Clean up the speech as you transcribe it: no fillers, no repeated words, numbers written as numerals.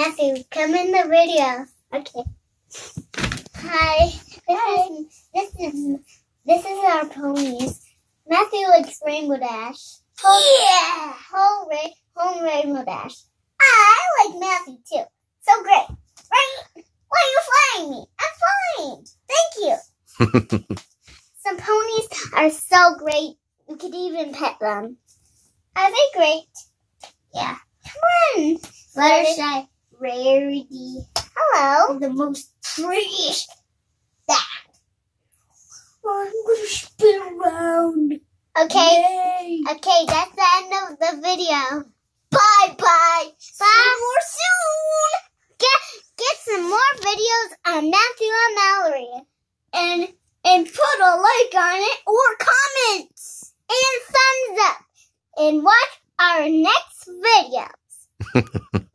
Matthew, come in the video. Okay. Hi. This is our ponies. Matthew likes Rainbow Dash. Home Rainbow Dash. I like Matthew too. So great. Right? Why are you flying me? I'm fine. Thank you. Some ponies are so great. You could even pet them. Are they great? Yeah. Come on. Fluttershy, Rarity. Hello. The most prettiest. That. I'm gonna spin around. Okay. Yay. Okay, that's the end of the video. Bye. Bye. See you soon. Get some more videos on Matthew and Mallory. And put a like on it or comments. And thumbs up. And watch our next videos.